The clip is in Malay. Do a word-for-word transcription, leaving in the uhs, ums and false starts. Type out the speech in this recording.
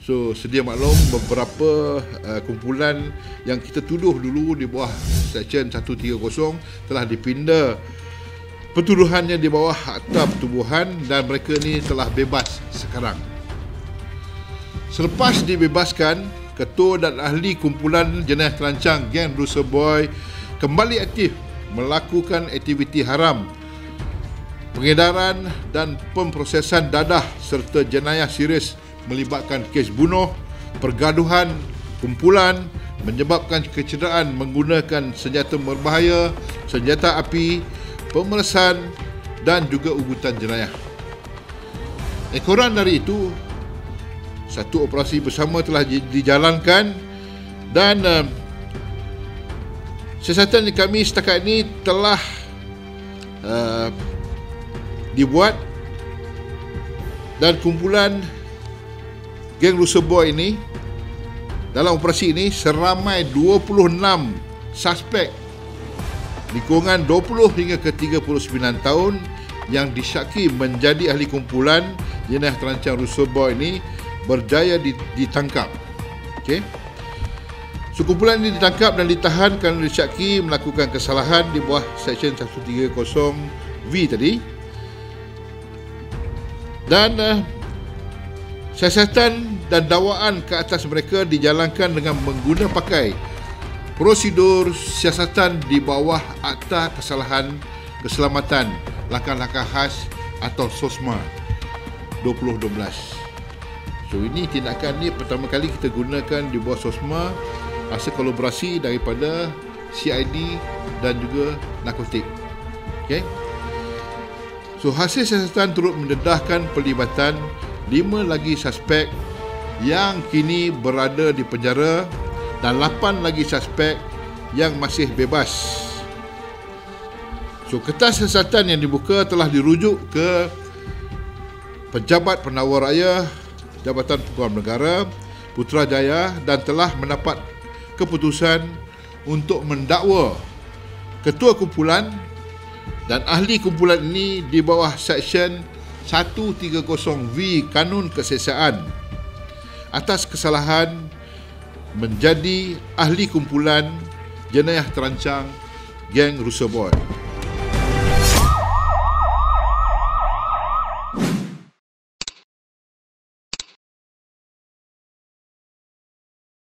So sedia maklum beberapa uh, kumpulan yang kita tuduh dulu di bawah Seksyen seratus tiga puluh telah dipinda pertuduhannya di bawah Akta Pertubuhan dan mereka ni telah bebas sekarang. Selepas dibebaskan, ketua dan ahli kumpulan jenayah terancang geng Rusa Boy kembali aktif melakukan aktiviti haram, pengedaran dan pemprosesan dadah serta jenayah serius melibatkan kes bunuh, pergaduhan, kumpulan, menyebabkan kecederaan menggunakan senjata berbahaya, senjata api, pemerasan dan juga ugutan jenayah. Ekoran dari itu, satu operasi bersama telah dijalankan dan uh, siasatan kami setakat ini telah uh, dibuat dan kumpulan geng Rusa Boy ini dalam operasi ini seramai dua puluh enam suspek di kurungan dua puluh hingga ke tiga puluh sembilan tahun yang disyaki menjadi ahli kumpulan jenayah terancang Rusa Boy ini berjaya ditangkap. Okey. So, kumpulan ini ditangkap dan ditahan kerana disyaki melakukan kesalahan di bawah Seksyen seratus tiga puluh V tadi. Dan uh, siasatan dan dakwaan ke atas mereka dijalankan dengan mengguna pakai prosedur siasatan di bawah Akta Kesalahan Keselamatan Langkah-Langkah Khas atau SOSMA dua ribu dua belas. So ini tindakan ni pertama kali kita gunakan di bawah SOSMA hasil kolaborasi daripada C I D dan juga narkotik. Okey. So hasil siasatan turut mendedahkan pelibatan lima lagi suspek yang kini berada di penjara dan lapan lagi suspek yang masih bebas. So, kertas siasatan yang dibuka telah dirujuk ke Pejabat Penawar Raya Jabatan Peguam Negara Putrajaya dan telah mendapat keputusan untuk mendakwa ketua kumpulan dan ahli kumpulan ini di bawah Seksyen seratus tiga puluh V Kanun Keseksaan atas kesalahan menjadi ahli kumpulan jenayah terancang geng Rusa Boy.